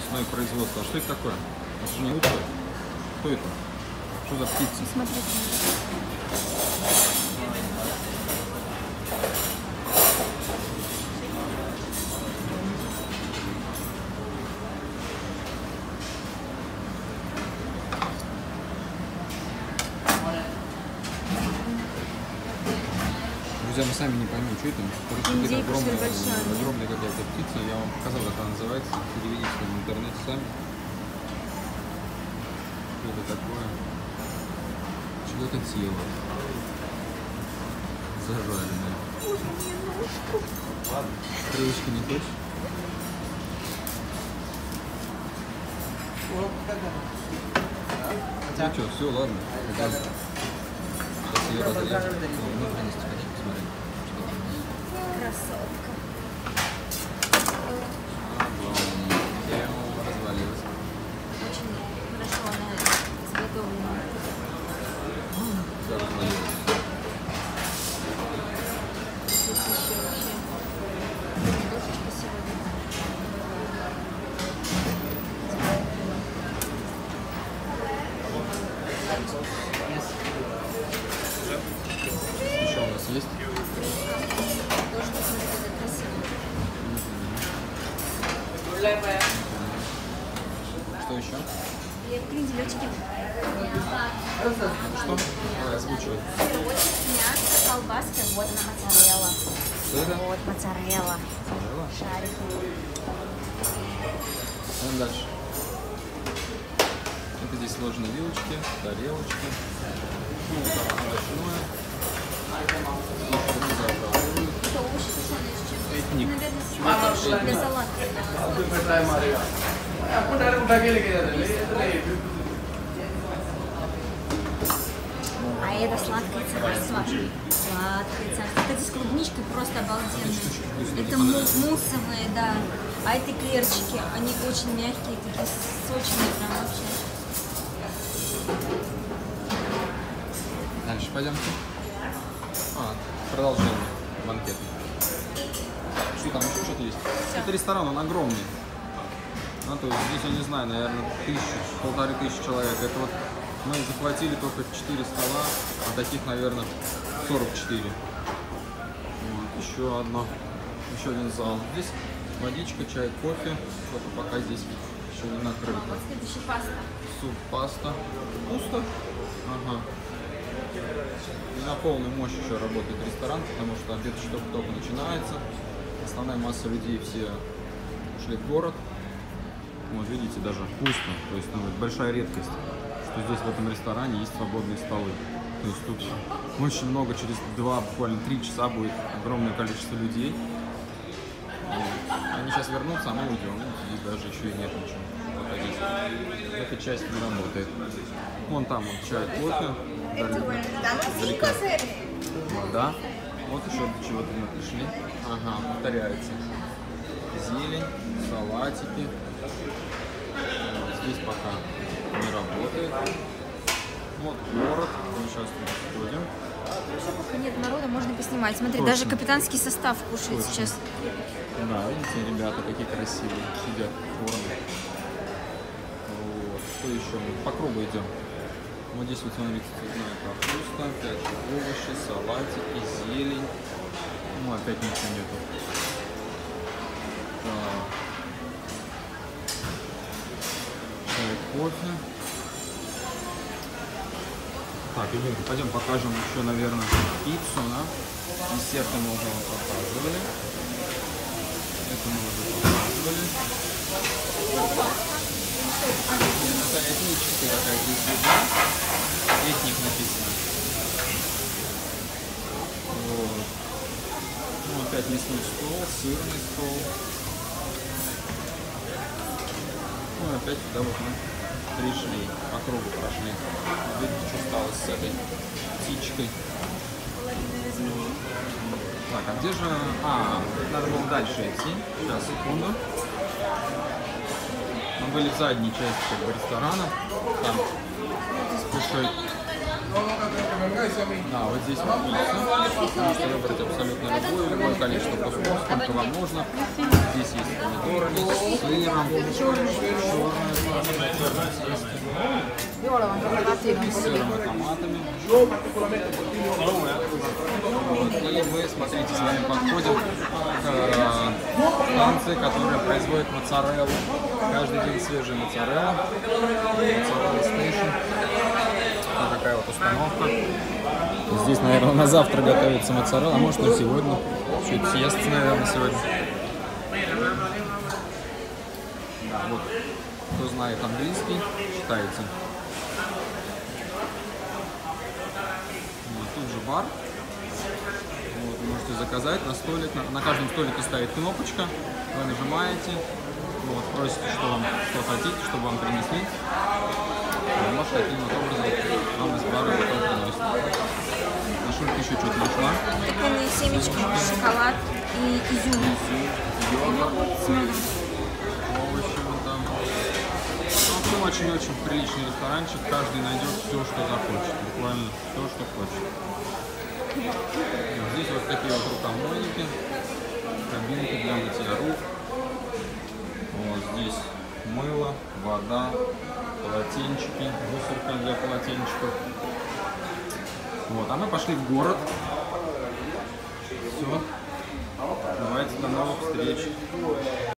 Ну и производство. А что это такое? Это же не утка. Что это? Что за птица? Смотрите. Друзья, мы сами не поймем, что это. Индейка большая. Огромная какая-то птица. Я вам показал, как она называется. Переведите в интернете сами. Что это такое? Чего-то тело. Зажаренное. Ладно. Крылышки не хочешь? Ну что, все, ладно. Сейчас ее разрежем. Внутренности хотите посмотреть? Красотка. Развалилась. Очень хорошо она изготовлена. Все развалилось. Здесь еще вообще душечка сегодня. Еще у нас есть? Душка, смотрите, это красиво. Что еще? И кренделечки. Что? Давай, озвучивай. Кусочек мяса, колбаска, вот она моцарелла. Что это? Вот моцарелла. Моцарелла? Шарики. Идем дальше. Это здесь сложные вилочки, тарелочки. Ну, там овощное. Это овощи сушеные с чем? Этник. Наверное, для салата. А это сладкое царство. Сладкое царство. Кстати, с клубничкой просто обалденные. Это муссовые, да. А эти клерчики, они очень мягкие, такие сочные прям вообще. Дальше пойдемте. Продолжение банкета. Что там еще что-то есть? Это ресторан, он огромный. Ну, то есть здесь, я не знаю, наверное, 1500 человек. Это вот мы захватили только 4 стола, а таких, наверное, 44. Вот, еще один зал. Здесь водичка, чай, кофе. Только пока здесь еще не накрыто. Вот следующий паста. Суп, паста. Пусто? Ага. И на полную мощь еще работает ресторан, потому что обед только начинается. Основная масса людей все ушли в город. Вот видите, даже пусто. То есть это большая редкость, что здесь в этом ресторане есть свободные столы. То есть тут очень много, через 2, буквально 3 часа будет огромное количество людей. Вот. Они сейчас вернутся, а мы уйдем. Здесь даже еще и нет ничего. Вот здесь эта часть не работает. Вон там вот чай, кофе. Далеко. Вода. Вот еще до чего-то мы пришли. Ага, повторяется. Зелень, салатики. Здесь пока не работает. Вот город. Мы сейчас тут сходим. Пока нет народа, можно поснимать. Смотри, Точно. даже капитанский состав кушает Точно. сейчас. Да, видите, ребята какие красивые. Сидят в форме. Вот. Что еще? Мы по кругу идем. Вот здесь вот смотрите, цветная капуста, опять же овощи, салатики, зелень. Ну, опять ничего нету. Так. Чай, кофе. Так, идем, пойдем покажем еще, наверное, пиццу, да? Десерты мы уже вам показывали. Это мы уже показывали. Это этническая какая-то еда. Этник написано. Вот. Ну, опять мясной стол, сырный стол. Ну и опять сюда вот мы пришли, по кругу прошли. Видите, что стало с этой птичкой. Так, а где же... надо было дальше идти. Сейчас, секунду. Мы были в задней части как бы ресторана. Там кушать Да, вот здесь вот пицца. Можете выбрать абсолютно любое количество кусков, сколько вам нужно. Здесь есть помидоры, с сыром, черная с сыром и томатами. И мы, смотрите, с вами подходим к станции, которая производит моцареллу. Каждый день свежая моцарелла. Моцарелла стейшн. Вот такая вот установка. Здесь, наверное, на завтра готовится моцарелла, а может на сегодня. Чуть съестся, наверное, сегодня. Да, вот. Кто знает английский, читайте. Вот, тут же бар. Вот, вы можете заказать на столик. На каждом столике стоит кнопочка. Вы нажимаете. Вот, просите, что хотите, чтобы вам принесли. Вы можете таким вот образом вам из бара потом приносит. Нашулька еще что-то нашла. Тыквенные семечки, шоколад и изюм. Йогурт, С медом. овощи вот там. Ну, очень-очень приличный ресторанчик. Каждый найдет все, что захочет. Буквально все, что хочет. Здесь вот такие вот рукомойники. Кабинки для мытья рук. Вот здесь мыло, вода, полотенчики, мусорка для полотенчиков. Вот, а мы пошли в город. Все. Давайте до новых встреч.